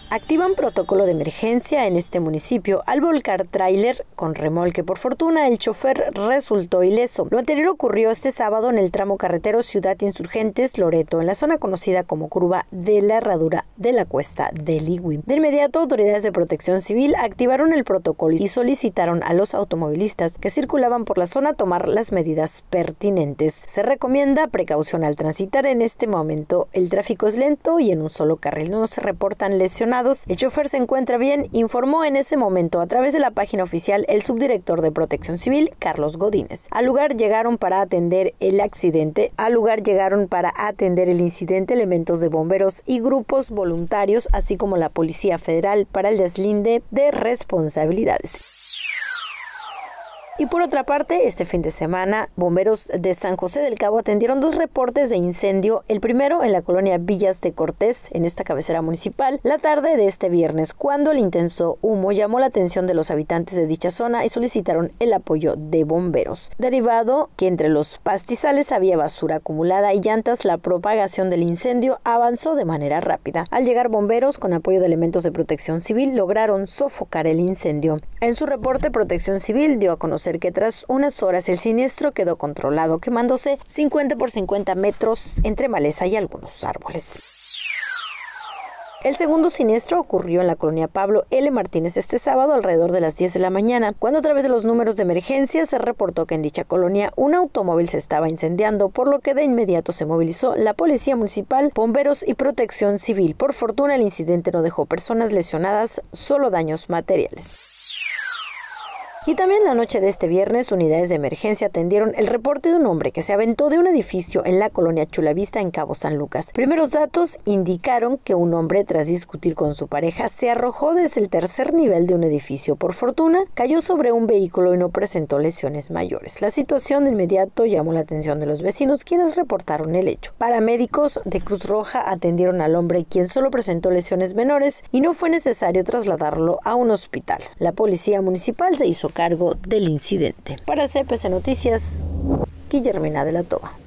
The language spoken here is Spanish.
Activan protocolo de emergencia en este municipio al volcar tráiler con remolque. Por fortuna, el chofer resultó ileso. Lo anterior ocurrió este sábado en el tramo carretero Ciudad Insurgentes Loreto, en la zona conocida como curva de la herradura de la cuesta del Iguim. De inmediato, autoridades de protección civil activaron el protocolo y solicitaron a los automovilistas que circulaban por la zona tomar las medidas pertinentes. Se recomienda precaución al transitar. En este momento el tráfico es lento y en un solo carril. No se reportan lesionados. El chofer se encuentra bien, informó en ese momento a través de la página oficial el subdirector de Protección Civil, Carlos Godínez. Al lugar llegaron para atender el incidente elementos de bomberos y grupos voluntarios, así como la Policía Federal para el deslinde de responsabilidades. Y por otra parte, este fin de semana, bomberos de San José del Cabo atendieron 2 reportes de incendio, el primero en la colonia Villas de Cortés, en esta cabecera municipal, la tarde de este viernes, cuando el intenso humo llamó la atención de los habitantes de dicha zona y solicitaron el apoyo de bomberos. Derivado que entre los pastizales había basura acumulada y llantas, la propagación del incendio avanzó de manera rápida. Al llegar bomberos, con apoyo de elementos de protección civil, lograron sofocar el incendio. En su reporte, Protección Civil dio a conocer que tras unas horas el siniestro quedó controlado, quemándose 50 por 50 metros entre maleza y algunos árboles. El segundo siniestro ocurrió en la colonia Pablo L. Martínez este sábado alrededor de las 10 de la mañana, cuando a través de los números de emergencia se reportó que en dicha colonia un automóvil se estaba incendiando, por lo que de inmediato se movilizó la Policía Municipal, bomberos y Protección Civil. Por fortuna, el incidente no dejó personas lesionadas, solo daños materiales. Y también la noche de este viernes, unidades de emergencia atendieron el reporte de un hombre que se aventó de un edificio en la colonia Chulavista en Cabo San Lucas. Primeros datos indicaron que un hombre, tras discutir con su pareja, se arrojó desde el 3er nivel de un edificio. Por fortuna, cayó sobre un vehículo y no presentó lesiones mayores. La situación de inmediato llamó la atención de los vecinos, quienes reportaron el hecho. Paramédicos de Cruz Roja atendieron al hombre, quien solo presentó lesiones menores y no fue necesario trasladarlo a un hospital. La Policía Municipal se hizo cargo del incidente. Para CPC Noticias, Guillermina de la Toba.